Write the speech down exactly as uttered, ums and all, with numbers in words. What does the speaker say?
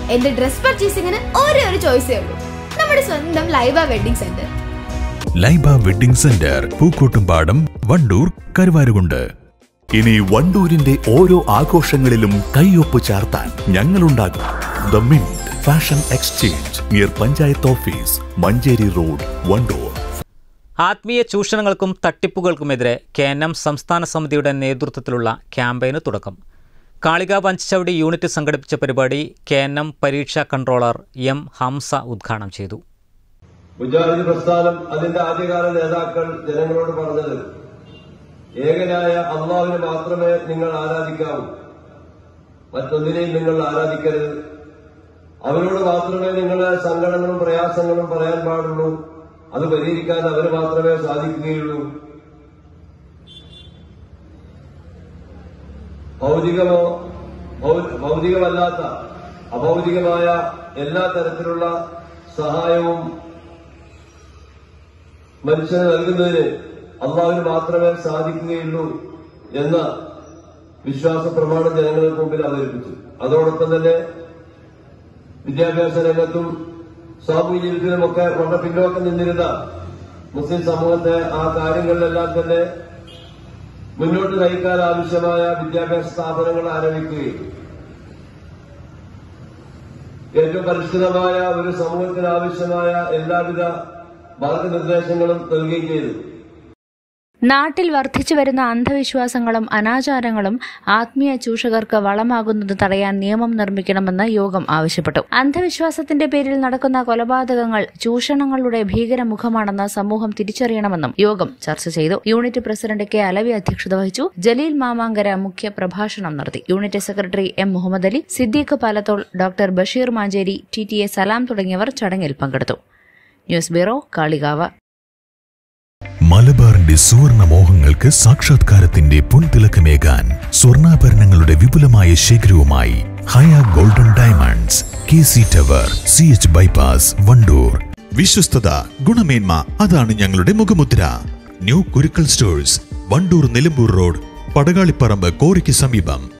എന്റെ ഡ്രസ് പർച്ചേസിംഗിന് ഒരേ ഒരു ചോയ്സേ ഉള്ളൂ, നമ്മുടെ സ്വന്തം Laiba wedding centre. Laiba wedding centre, Pookkottumpadam, Wandoor, Karuvarakundu. ഇനി വണ്ടൂരിന്റെ ഓരോ ആഘോഷങ്ങളിലും കൈയൊപ്പ് ചാർത്താൻ ഞങ്ങളുണ്ടാകും. The mint fashion exchange near panchayat office, Manjeri road, Wandoor. ആത്മീയ ചൂഷണങ്ങൾക്കും തട്ടിപ്പുകൾക്കുമെതിരെ കെ എൻ എം സംസ്ഥാന സമിതിയുടെ നേതൃത്വത്തിലുള്ള ക്യാമ്പയിന് തുടക്കം. കാളിക പഞ്ചവടി യൂണിറ്റ് സംഘടിപ്പിച്ച പരിപാടി കെ എൻ എം പരീക്ഷാ കൺട്രോളർ എം ഹംസ ഉദ്ഘാടനം ചെയ്തു. മുജാഹിദ് പ്രസ്ഥാനം അതിന്റെ ആദ്യകാല നേതാക്കൾ ജനങ്ങളോട് പറഞ്ഞത്, ഏകനായ അള്ളാഹുവിനെ മാത്രമേ നിങ്ങൾ ആരാധിക്കാവൂ, മറ്റൊന്നിനെയും നിങ്ങൾ ആരാധിക്കരുത്. അവരോട് മാത്രമേ നിങ്ങളുടെ സങ്കടങ്ങളും പ്രയാസങ്ങളും പറയാൻ പാടുള്ളൂ, അത് പരിഹരിക്കാൻ അവന് മാത്രമേ സാധിക്കുകയുള്ളൂ. ഭൗതികമോ ഭൗതികമല്ലാത്ത അഭൗതികമായ എല്ലാ തരത്തിലുള്ള സഹായവും മനുഷ്യന് നൽകുന്നതിന് അള്ളാഹുവിന് മാത്രമേ സാധിക്കുകയുള്ളൂ എന്ന വിശ്വാസ പ്രമാണം ജനങ്ങൾക്ക് മുമ്പിൽ അവതരിപ്പിച്ചു. അതോടൊപ്പം തന്നെ വിദ്യാഭ്യാസ രംഗത്തും സാമൂഹ്യ ജീവിതത്തിലുമൊക്കെ വളരെ പിന്നോക്കം നിന്നിരുന്ന മുസ്ലിം സമൂഹത്തെ ആ കാര്യങ്ങളിലെല്ലാം തന്നെ മുന്നോട്ട് നയിക്കാൻ ആവശ്യമായ വിദ്യാഭ്യാസ സ്ഥാപനങ്ങൾ ആരംഭിക്കുകയും ഏറ്റവും പരിഷ്കൃതമായ ഒരു സമൂഹത്തിന് ആവശ്യമായ എല്ലാവിധ മാർഗനിർദ്ദേശങ്ങളും നൽകുകയും ചെയ്തു. നാട്ടിൽ വർദ്ധിച്ചു വരുന്ന അന്ധവിശ്വാസങ്ങളും അനാചാരങ്ങളും ആത്മീയ ചൂഷകർക്ക് വളമാകുന്നത് തടയാൻ നിയമം നിർമ്മിക്കണമെന്ന് യോഗം ആവശ്യപ്പെട്ടു. അന്ധവിശ്വാസത്തിന്റെ പേരിൽ നടക്കുന്ന കൊലപാതകങ്ങൾ ചൂഷണങ്ങളുടെ ഭീകരമുഖമാണെന്ന് സമൂഹം തിരിച്ചറിയണമെന്നും യോഗം ചർച്ച ചെയ്തു. യൂണിറ്റ് പ്രസിഡന്റ് കെ അലവി അധ്യക്ഷത വഹിച്ചു. ജലീൽ മാമാങ്കര മുഖ്യ പ്രഭാഷണം നടത്തി. Unit secretary M Muhammad Ali, Siddique Palathol, doctor Basheer Mancheri, T T A Salam തുടങ്ങിയവർ ചടങ്ങിൽ പങ്കെടുത്തു. News bureau, Kalikavu. മലബാറിന്റെ സുവർണ മോഹങ്ങൾക്ക് സാക്ഷാത്കാരത്തിന്റെ പൊൻതിളക്കമേകാൻ സ്വർണ്ണാഭരണങ്ങളുടെ വിപുലമായ ശേഖരവുമായി Haya golden diamonds, K C tower, C H bypass, Wandoor. വിശ്വസ്തത, ഗുണമേന്മ, അതാണ് ഞങ്ങളുടെ മുഖമുദ്ര. New Kurukkal stores, Wandoor, Nilambur road, Padakaliparamba, കോറിക്ക് സമീപം.